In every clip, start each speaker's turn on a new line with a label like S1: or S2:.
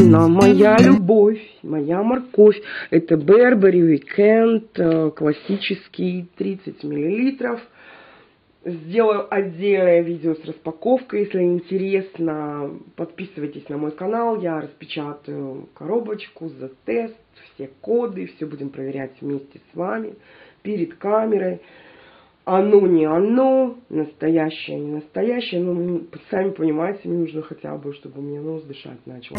S1: она моя любовь, моя морковь. Это Burberry Weekend, классический, 30 мл. Сделаю отдельное видео с распаковкой. Если интересно, подписывайтесь на мой канал. Я распечатаю коробочку за тест, все коды, все будем проверять вместе с вами перед камерой. Оно не оно, настоящее, не настоящее. Но сами понимаете, мне нужно хотя бы, чтобы у меня нос дышать начал.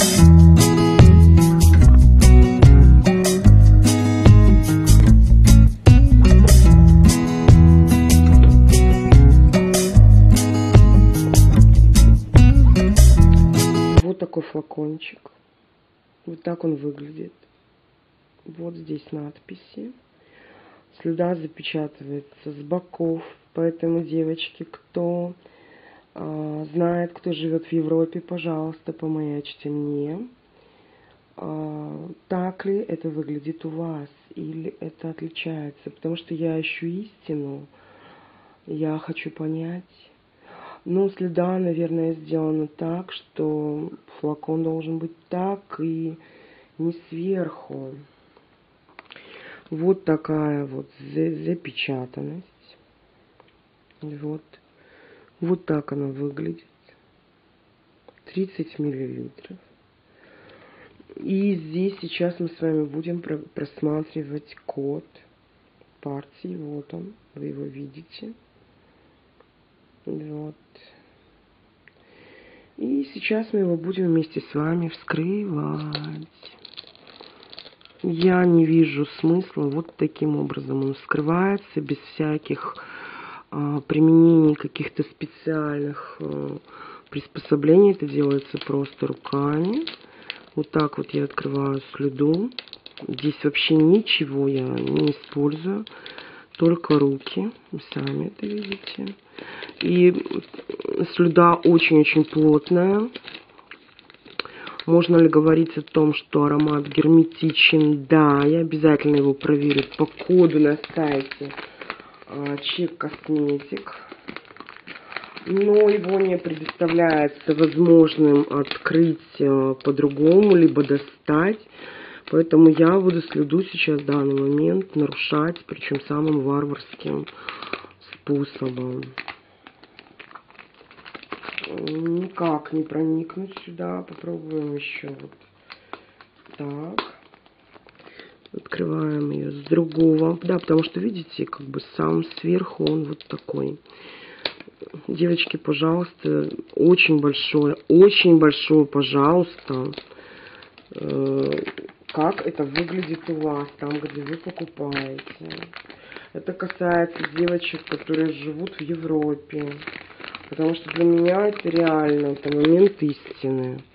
S1: Вот такой флакончик. Вот так он выглядит. Вот здесь надписи. Слюда запечатывается с боков. Поэтому, девочки, кто знает, кто живет в Европе, пожалуйста, помаячьте мне. Так ли это выглядит у вас? Или это отличается? Потому что я ищу истину. Я хочу понять. Ну, слюда, наверное, сделана так, что флакон должен быть так и не сверху. Вот такая вот запечатанность. Вот. Вот так она выглядит. 30 мл. И здесь сейчас мы с вами будем просматривать код партии. Вот он. Вы его видите. Вот. И сейчас мы его будем вместе с вами вскрывать. Я не вижу смысла. Вот таким образом он вскрывается, без всяких применений каких-то специальных приспособлений. Это делается просто руками. Вот так вот я открываю слюду. Здесь вообще ничего я не использую. Только руки. Вы сами это видите. И слюда очень-очень плотная. Можно ли говорить о том, что аромат герметичен? Да, я обязательно его проверю по коду на сайте Чек Косметик. Но его не предоставляется возможным открыть по-другому, либо достать. Поэтому я буду слюду сейчас в данный момент нарушать, причем самым варварским способом. Никак не проникнуть сюда. Попробуем еще вот так. Открываем ее с другого. Да, потому что, видите, как бы сам сверху он вот такой. Девочки, пожалуйста, очень большое, пожалуйста, как это выглядит у вас, там, где вы покупаете. Это касается девочек, которые живут в Европе. Потому что для меня это реально, это момент истины.